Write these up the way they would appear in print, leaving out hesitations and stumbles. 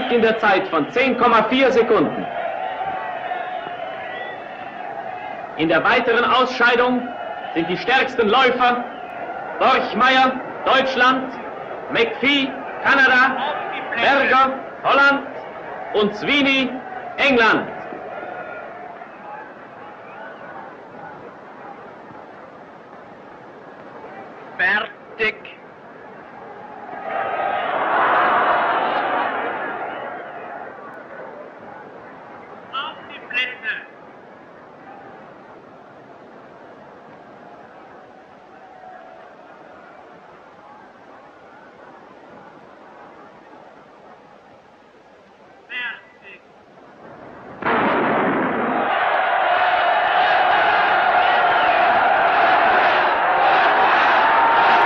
siegt in der Zeit von 10,4 Sekunden. In der weiteren Ausscheidung sind die stärksten Läufer Borchmeier, Deutschland, McPhee, Kanada, Berger, Holland und Sweeney, England. Fertig. Auf die Plätze. Fertig.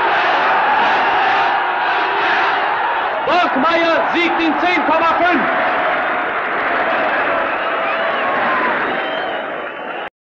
Borchmeier siegt in 10,5.